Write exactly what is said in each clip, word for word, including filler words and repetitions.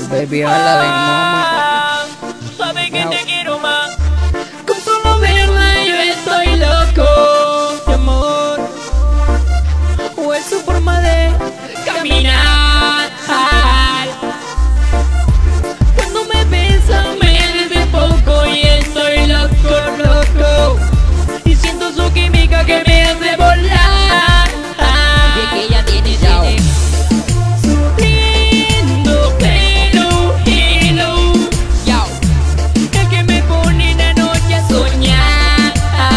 Baby, habla de mamá. Sabe que te quiero más. Con solo verla yo estoy loco, mi amor. O es su forma de caminar. Cuando me besa me desenfoco y estoy loco, loco. Y siento su química que me hace volar. Y es que ella tiene, tiene su lindo pelo, hello. Yo, el que me pone en la noche a soñar.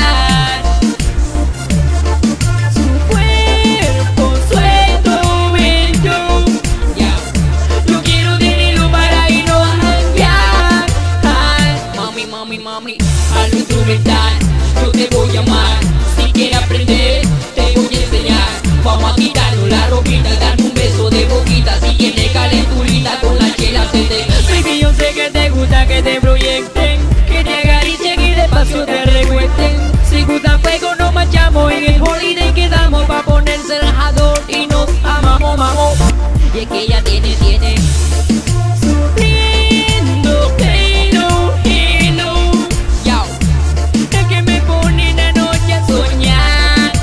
Su cuerpo suelto, bello. Yo, yo quiero tenerlo para irnos a viajar. Mami, mami, mami, a lo instrumental yo te voy a amar. Si quieres aprender, te voy a enseñar. Vamos a quitarnos la ropita, darme un beso de boquita. Si tienes calenturita con la chela se te. Baby, yo sé que te gusta que te proyecten, que te acaricien y despacio te recuesten. Si gusta fuego nos marchamos en el holiday, quedamos pa' ponerse el jador y nos amamos, amamos. Y es que ella tiene, tiene su lindo pelo, hello. Yo, el que me pone en la noche a soñar.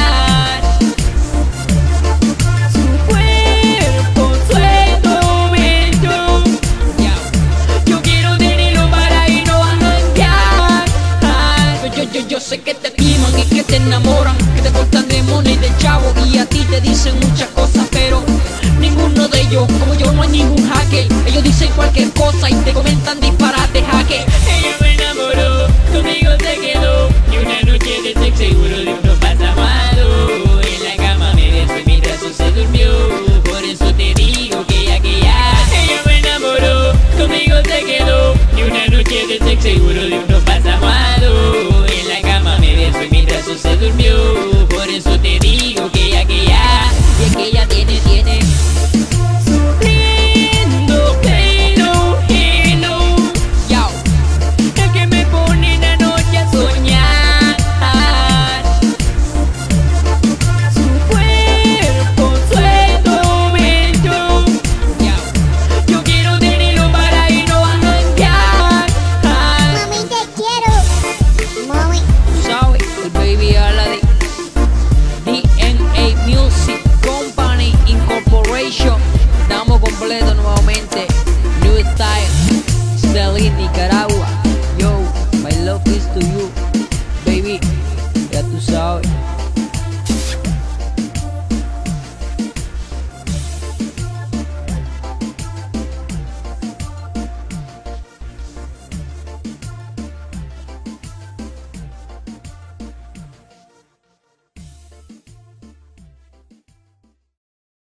Su cuerpo suelto, bello. Yo, yo quiero tenerlo para irnos a janguear. Yo, yo, yo, yo sé que te estiman y que te enamoran, que te cortan de mona y de chavo, y a ti te dicen muchas cosas, pero ninguno de ellos, como yo, no hay ningún hacker. Ellos dicen cualquier cosa y te comentan disparar.